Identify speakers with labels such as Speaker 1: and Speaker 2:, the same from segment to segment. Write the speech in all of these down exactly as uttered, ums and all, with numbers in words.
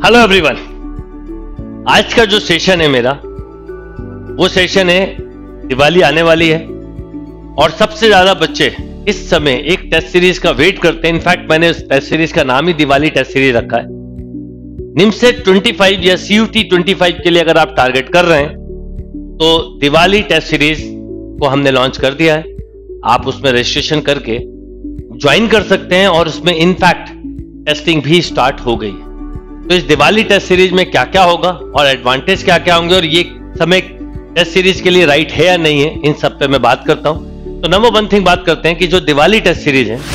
Speaker 1: Hello everyone, आज का जो सेशन है मेरा वो सेशन है दिवाली आने वाली है और सबसे ज्यादा बच्चे इस समय एक टेस्ट सीरीज का वेट करते हैं। इनफैक्ट मैंने उस टेस्ट सीरीज का नाम ही दिवाली टेस्ट सीरीज रखा है। निमसेट पच्चीस या सीयूटी पच्चीस के लिए अगर आप टारगेट कर रहे हैं तो दिवाली टेस्ट सीरीज को हमने लॉन्च कर दिया है। आप उसमें रजिस्ट्रेशन करके ज्वाइन कर सकते हैं और उसमें इनफैक्ट टेस्टिंग भी स्टार्ट हो गई है। तो इस दिवाली टेस्ट सीरीज में क्या क्या होगा और एडवांटेज क्या क्या होंगे और ये समय टेस्ट सीरीज के लिए राइट है या नहीं है, इन सब पे मैं बात करता हूं। तो नंबर वन थिंग बात करते हैं कि जो दिवाली टेस्ट सीरीज है,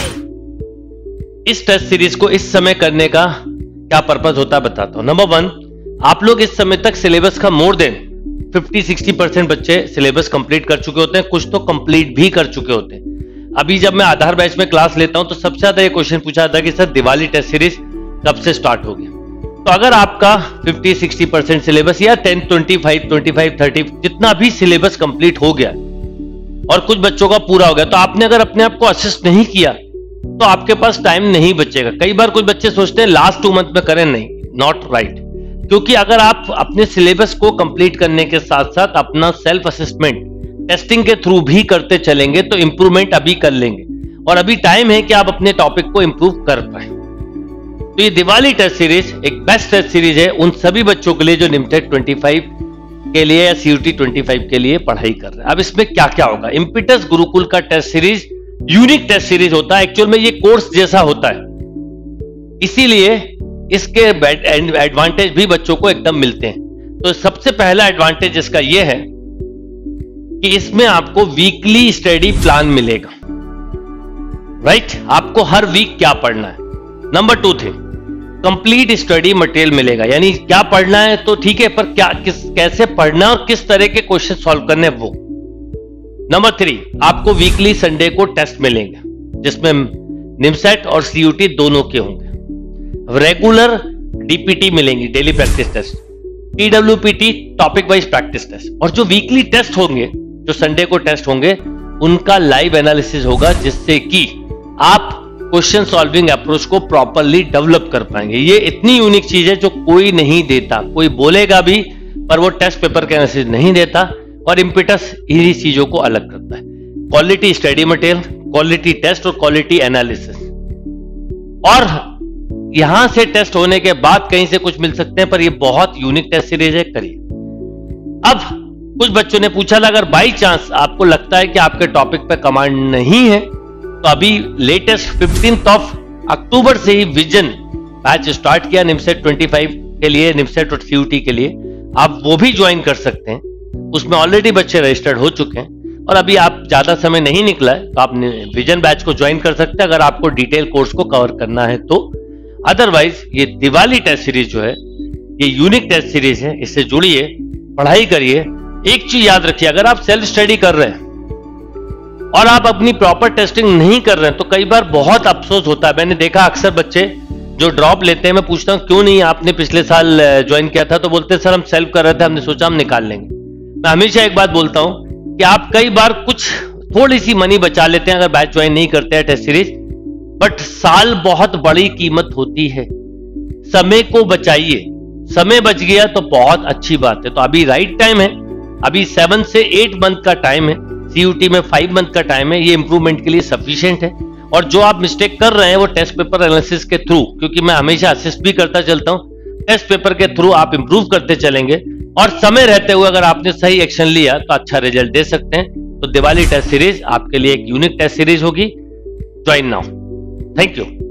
Speaker 1: इस टेस्ट सीरीज को इस समय करने का क्या पर्पज होता है बताता हूं। नंबर वन, आप लोग इस समय तक सिलेबस का more than fifty sixty percent बच्चे सिलेबस कंप्लीट कर चुके होते हैं, कुछ तो कंप्लीट भी कर चुके होते हैं। अभी जब मैं आधार बैच में क्लास लेता हूं तो सबसे ज्यादा ये क्वेश्चन पूछा था कि सर दिवाली टेस्ट सीरीज कब से स्टार्ट हो गया। तो अगर आपका फिफ्टी सिक्सटी परसेंट सिलेबस या ten twenty five twenty five thirty जितना भी सिलेबस कंप्लीट हो गया और कुछ बच्चों का पूरा हो गया, तो आपने अगर अपने आप को असिस्ट नहीं किया तो आपके पास टाइम नहीं बचेगा। कई बार कुछ बच्चे सोचते हैं लास्ट टू मंथ में करें, नहीं, नॉट राइट। क्योंकि अगर आप अपने सिलेबस को कंप्लीट करने के साथ साथ अपना सेल्फ असेसमेंट टेस्टिंग के थ्रू भी करते चलेंगे तो इंप्रूवमेंट अभी कर लेंगे और अभी टाइम है कि आप अपने टॉपिक को इंप्रूव कर पाए। तो ये दिवाली टेस्ट सीरीज एक बेस्ट टेस्ट सीरीज है उन सभी बच्चों के लिए जो निमसेट पच्चीस के लिए या सीयूटी पच्चीस के लिए पढ़ाई कर रहे हैं। अब इसमें क्या क्या होगा। इम्पिटस गुरुकुल का test series unique test series होता है। एक्चुअल में ये कोर्स जैसा होता है, इसीलिए इसके एडवांटेज भी बच्चों को एकदम मिलते हैं। तो सबसे पहला एडवांटेज इसका यह है कि इसमें आपको वीकली स्टडी प्लान मिलेगा। राइट, आपको हर वीक क्या पढ़ना है। Number two thing, complete study material मिलेगा। यानी क्या पढ़ना है तो ठीक है, पर क्या किस कैसे पढ़ना है और किस तरह के क्वेश्चन सॉल्व करने हैं वो। नंबर थ्री, आपको वीकली संडे को टेस्ट मिलेंगे जिसमें निमसेट और सीयूटी दोनों के होंगे। रेगुलर डीपीटी मिलेंगी, daily practice test, TWPT topic wise practice test, और जो वीकली टेस्ट होंगे, जो संडे को टेस्ट होंगे, उनका लाइव एनालिसिस होगा जिससे कि आप क्वेश्चन सॉल्विंग अप्रोच को प्रॉपरली डेवलप कर पाएंगे। ये इतनी यूनिक चीज है जो कोई नहीं देता। कोई बोलेगा भी पर वो टेस्ट पेपर के एनालिसिस नहीं देता और इम्पिटस इन्हीं चीजों को अलग करता है। Quality study material, quality test और क्वालिटी एनालिसिस। और यहां से टेस्ट होने के बाद कहीं से कुछ मिल सकते हैं, पर ये बहुत यूनिक टेस्ट सीरीज है, करिए। अब कुछ बच्चों ने पूछा था अगर बाई चांस आपको लगता है कि आपके टॉपिक पे कमांड नहीं है तो अभी लेटेस्ट फिफ्टींथ ऑफ अक्टूबर से ही विजन बैच स्टार्ट किया निमसेट पच्चीस के लिए, निमसेट और सीयूटी के लिए। आप वो भी ज्वाइन कर सकते हैं। उसमें ऑलरेडी बच्चे रजिस्टर्ड हो चुके हैं और अभी आप ज्यादा समय नहीं निकला है तो आप विजन बैच को ज्वाइन कर सकते हैं अगर आपको डिटेल कोर्स को कवर करना है तो। अदरवाइज ये दिवाली टेस्ट सीरीज जो है ये यूनिक टेस्ट सीरीज है, इससे जुड़िए, पढ़ाई करिए। एक चीज याद रखिए, अगर आप सेल्फ स्टडी कर रहे हैं और आप अपनी प्रॉपर टेस्टिंग नहीं कर रहे हैं तो कई बार बहुत अफसोस होता है। मैंने देखा अक्सर बच्चे जो ड्रॉप लेते हैं, मैं पूछता हूं क्यों नहीं आपने पिछले साल ज्वाइन किया था, तो बोलते हैं सर हम सेल्फ कर रहे थे, हमने सोचा हम निकाल लेंगे। मैं हमेशा एक बात बोलता हूं कि आप कई बार कुछ थोड़ी सी मनी बचा लेते हैं अगर बैच ज्वाइन नहीं करते हैं टेस्ट सीरीज, बट साल बहुत बड़ी कीमत होती है। समय को बचाइए, समय बच गया तो बहुत अच्छी बात है। तो अभी राइट टाइम है, अभी सेवन से एट मंथ का टाइम है, सीयूटी में फाइव मंथ का टाइम है, ये इंप्रूवमेंट के लिए सफिशिएंट है। और जो आप मिस्टेक कर रहे हैं वो टेस्ट पेपर एनालिसिस के थ्रू, क्योंकि मैं हमेशा असिस्ट भी करता चलता हूं, टेस्ट पेपर के थ्रू आप इंप्रूव करते चलेंगे और समय रहते हुए अगर आपने सही एक्शन लिया तो अच्छा रिजल्ट दे सकते हैं। तो दिवाली टेस्ट सीरीज आपके लिए एक यूनिक टेस्ट सीरीज होगी। Join now. Thank you.